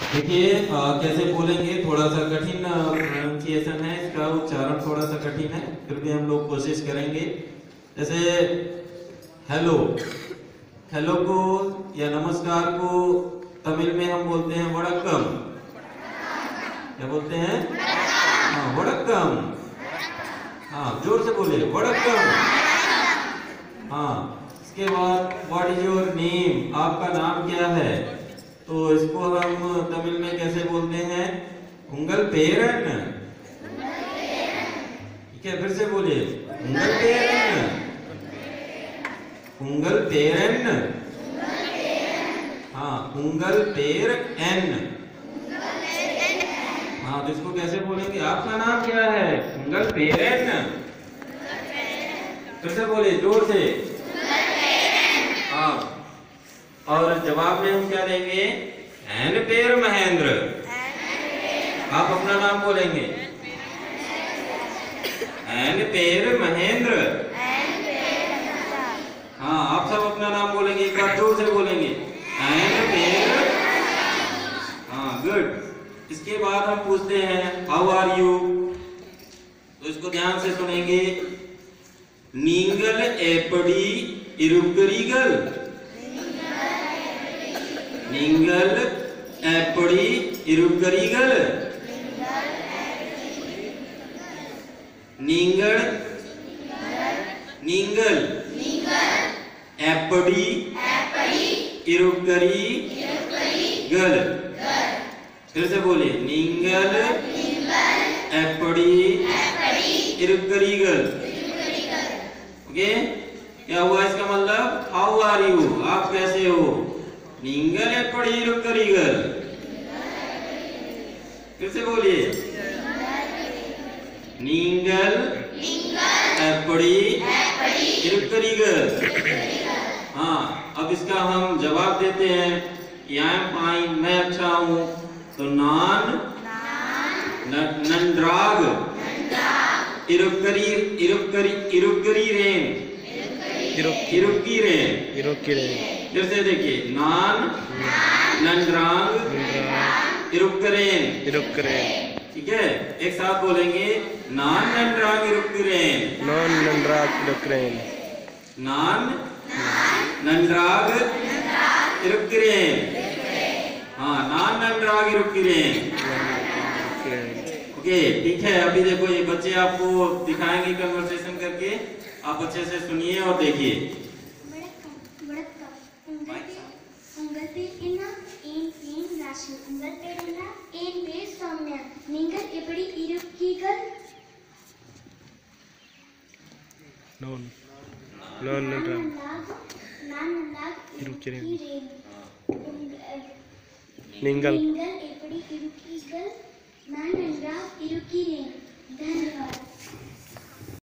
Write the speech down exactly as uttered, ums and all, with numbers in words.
देखिए कैसे बोलेंगे, थोड़ा सा कठिन प्रोनाउंसिएशन है, इसका उच्चारण थोड़ा सा कठिन है, फिर भी हम लोग कोशिश करेंगे। जैसे हेलो, हेलो को या नमस्कार को तमिल में हम बोलते हैं वड़क्कम। क्या बोलते हैं? हाँ, वड़क्कम। हाँ, जोर से बोलिए, वड़क्कम। हाँ, इसके बाद व्हाट इज योर नेम, आपका नाम क्या है? तो इसको हम तमिल में कैसे बोलते हैं? उंगल पेरन। ठीक है, फिर से बोलिए, उंगल पेरन, उंगल पेरन। हाँ, उंगल पेर एन। हाँ, तो इसको कैसे बोलेंगे? आपका नाम क्या है? उंगल पेरन। फिर से बोलिए, जोर से। हाँ, और जवाब में हम क्या देंगे? एन पेर महेंद्र। आप अपना नाम बोलेंगे, एन पेर महेंद्र। हाँ, आप सब अपना नाम बोलेंगे, एक बार जोर से बोलेंगे, एन पेर। हाँ, गुड। इसके बाद हम पूछते हैं हाउ आर यू, तो इसको ध्यान से सुनेंगे। नींगल एपड़ी इरुगरीगल, नींगल एपड़ी इरुगरीगल, नींगल नींगल एपड़ी इरुगरी गल। फिर से बोलिए, नींगल एपड़ी इरुगरी गल। ओके, क्या हुआ इसका मतलब? हाउ आर यू, आप कैसे हो? नींगल एपड़ी इरुगरी गल। फिर से बोलिए, नींगल एपड़ी इरुगरी गल। हाँ, अब इसका हम जवाब देते हैं कि आई एम फाइन, मैं अच्छा हूँ। तो नान नंद्राग इरुगरी इरुगरी इरुगरी रेन, इरुग्गी रेन, इरुग्गी रेन। फिर से देखिए, नान नंद्रांग इरुग्गरेन, इरुग्गरेन। ठीक है, एक साथ बोलेंगे, नान नंद्रांग इरुग्गरेन, नॉन नंद्राग इरुग्गरेन, नान नंद्राग इरुग्गरेन। हाँ, नान नंद्राग इरुग्गरेन। ओके, ठीक है। अभी देखो, ये बच्चे आपको दिखाएंगे कन्वर्सेशन करके, आप अच्छे से सुनिए और देखिए। Non non नंद्राग इरुग्गरेन, नींगल